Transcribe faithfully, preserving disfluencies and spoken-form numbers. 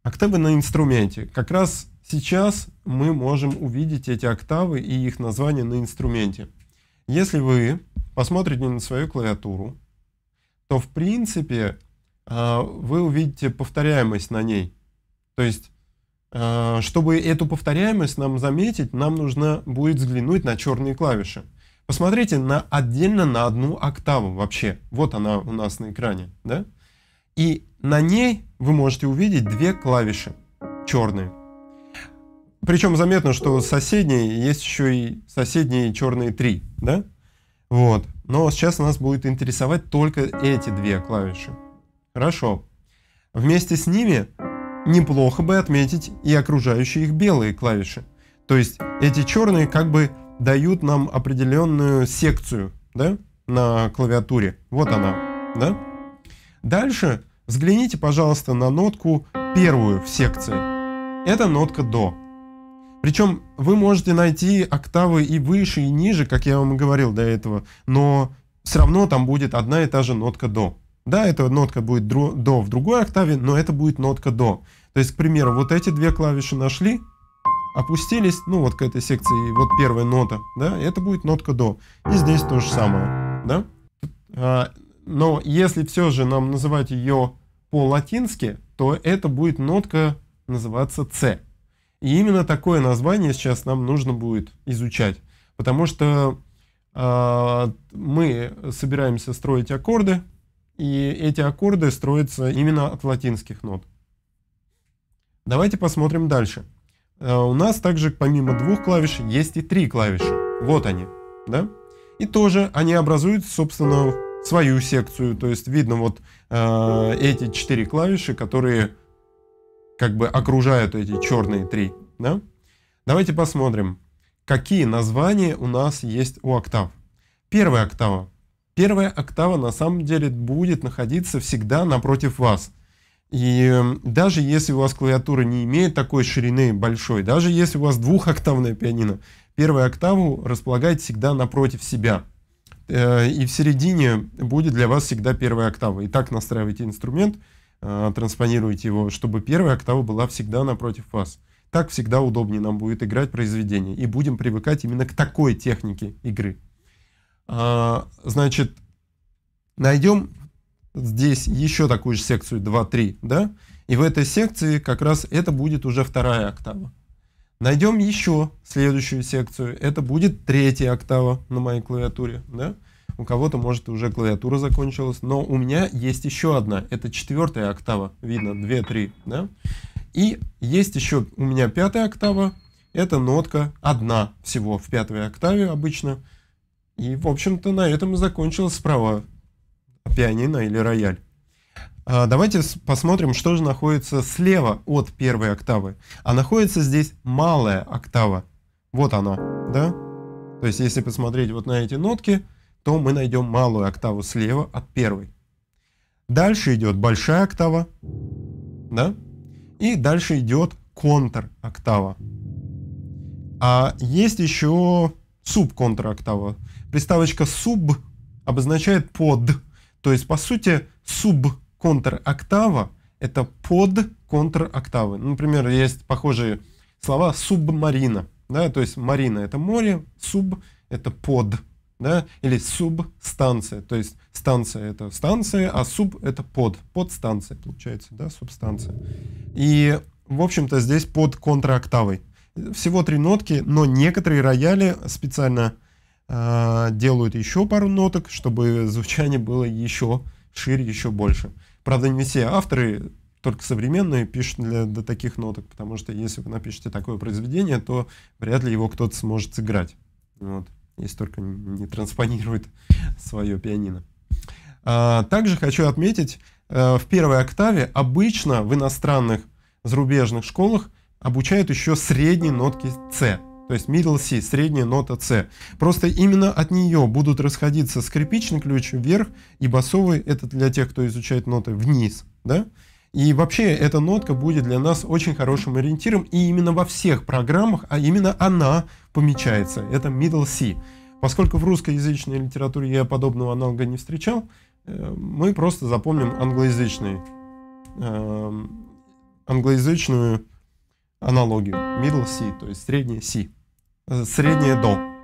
Октавы на инструменте. Как раз сейчас мы можем увидеть эти октавы и их названия на инструменте. Если вы посмотрите на свою клавиатуру, то в принципе вы увидите повторяемость на ней. То есть, чтобы эту повторяемость нам заметить, нам нужно будет взглянуть на черные клавиши. Посмотрите на, отдельно на одну октаву вообще. Вот она у нас на экране. Да? И на ней вы можете увидеть две клавиши черные. Причем заметно, что соседние есть еще и соседние черные три. Да? Вот. Но сейчас нас будет интересовать только эти две клавиши. Хорошо. Вместе с ними неплохо бы отметить и окружающие их белые клавиши. То есть эти черные как бы дают нам определенную секцию, да, на клавиатуре. Вот она. Да? Дальше взгляните, пожалуйста, на нотку первую в секции. Это нотка до. Причем вы можете найти октавы и выше, и ниже, как я вам и говорил до этого, но все равно там будет одна и та же нотка до. Да, эта нотка будет до в другой октаве, но это будет нотка до. То есть, к примеру, вот эти две клавиши нашли, опустились, ну вот к этой секции, вот первая нота, да, это будет нотка до. И здесь то же самое, да. А, но если все же нам называть ее по-латински, то это будет нотка называться С. И именно такое название сейчас нам нужно будет изучать, потому что э, мы собираемся строить аккорды, и эти аккорды строятся именно от латинских нот. Давайте посмотрим дальше. Э, у нас также помимо двух клавиш есть и три клавиши. Вот они, да? И тоже они образуют, собственно, свою секцию. То есть видно вот э, эти четыре клавиши, которые как бы окружают эти черные три. Да? Давайте посмотрим, какие названия у нас есть у октав. Первая октава. Первая октава на самом деле будет находиться всегда напротив вас. И даже если у вас клавиатура не имеет такой ширины большой, даже если у вас двухоктавное пианино, первую октаву располагайте всегда напротив себя. И в середине будет для вас всегда первая октава. И так настраивайте инструмент, транспонируйте его, чтобы первая октава была всегда напротив вас. Так всегда удобнее нам будет играть произведение. И будем привыкать именно к такой технике игры. А, значит, найдем здесь еще такую же секцию два три, да? И в этой секции как раз это будет уже вторая октава. Найдем еще следующую секцию. Это будет третья октава на моей клавиатуре, да? У кого-то, может, уже клавиатура закончилась, но у меня есть еще одна. Это четвертая октава. Видно, два три, да? И есть еще у меня пятая октава. Это нотка одна всего в пятой октаве обычно. И, в общем-то, на этом и закончилась справа пианино или рояль. А давайте посмотрим, что же находится слева от первой октавы. А находится здесь малая октава. Вот она, да? То есть, если посмотреть вот на эти нотки, то мы найдем малую октаву слева от первой. Дальше идет большая октава, да? И дальше идет контр-октава. А есть еще суб-контр-октава. Приставочка суб обозначает под. То есть, по сути, суб-контр-октава это под контр-октавы. Например, есть похожие слова субмарина. Да? То есть, марина это море, суб это под. Да? Или субстанция. То есть, станция это станция, а суб это под. Подстанция получается, да? Субстанция. И, в общем-то, здесь под контр-октавой. Всего три нотки, но некоторые рояли специально э, делают еще пару ноток, чтобы звучание было еще шире, еще больше. Правда, не все авторы, только современные, пишут для, для таких ноток, потому что если вы напишете такое произведение, то вряд ли его кто-то сможет сыграть. Вот. Если только не транспонирует свое пианино. А, также хочу отметить, э, в первой октаве обычно в иностранных зарубежных школах обучают еще средние нотки С. То есть middle C, средняя нота С. Просто именно от нее будут расходиться скрипичный ключ вверх и басовый, это для тех, кто изучает ноты, вниз. Да? И вообще эта нотка будет для нас очень хорошим ориентиром, и именно во всех программах, а именно она помечается. Это middle C. Поскольку в русскоязычной литературе я подобного аналога не встречал, мы просто запомним англоязычный англоязычную аналогию. Middle C, то есть среднее C. Среднее до.